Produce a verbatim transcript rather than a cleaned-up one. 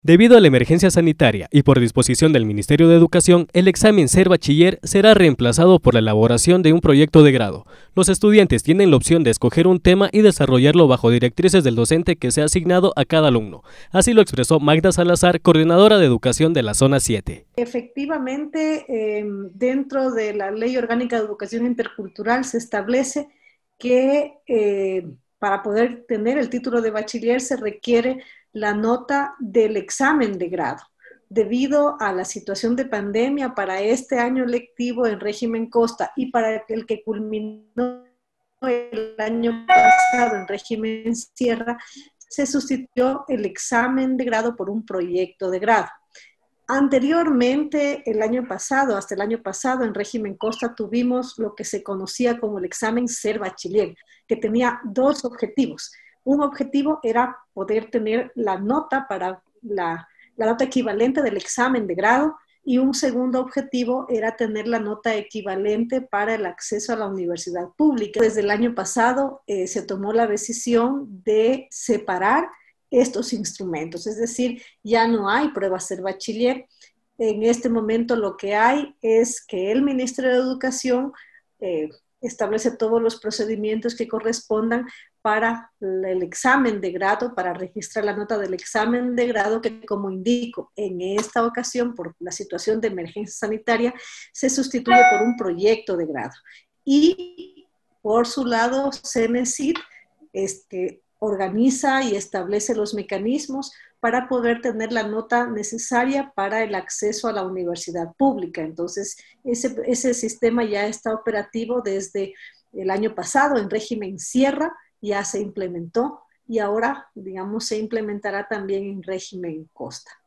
Debido a la emergencia sanitaria y por disposición del Ministerio de Educación, el examen Ser Bachiller será reemplazado por la elaboración de un proyecto de grado. Los estudiantes tienen la opción de escoger un tema y desarrollarlo bajo directrices del docente que sea asignado a cada alumno. Así lo expresó Magda Salazar, coordinadora de educación de la Zona siete. Efectivamente, eh, dentro de la Ley Orgánica de Educación Intercultural se establece que eh, para poder tener el título de bachiller se requiere la nota del examen de grado. Debido a la situación de pandemia para este año lectivo en régimen costa y para el que culminó el año pasado en régimen sierra, se sustituyó el examen de grado por un proyecto de grado. Anteriormente, el año pasado, hasta el año pasado, en régimen costa, tuvimos lo que se conocía como el examen Ser Bachiller, que tenía dos objetivos. Un objetivo era poder tener la nota para la, la nota equivalente del examen de grado, y un segundo objetivo era tener la nota equivalente para el acceso a la universidad pública. Desde el año pasado eh, se tomó la decisión de separar estos instrumentos, es decir, ya no hay prueba Ser Bachiller. En este momento lo que hay es que el Ministerio de Educación eh, establece todos los procedimientos que correspondan para el examen de grado, para registrar la nota del examen de grado, que como indico, en esta ocasión, por la situación de emergencia sanitaria, se sustituye por un proyecto de grado. Y por su lado, CENESID este, organiza y establece los mecanismos para poder tener la nota necesaria para el acceso a la universidad pública. Entonces, ese, ese sistema ya está operativo desde el año pasado en régimen sierra, ya se implementó y ahora, digamos, se implementará también en régimen costa.